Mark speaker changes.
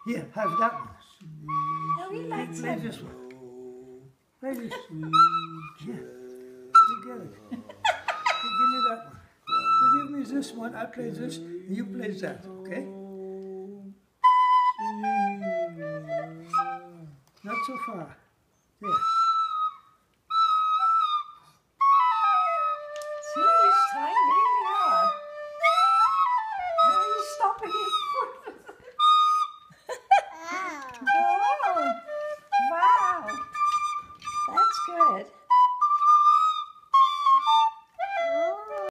Speaker 1: Here, have that one.
Speaker 2: No, he likes
Speaker 1: Play
Speaker 2: it.
Speaker 1: this one. Play this. Here, you get it. You give me that one. You give me this one, I play this, and you play that, okay? Not so far. There.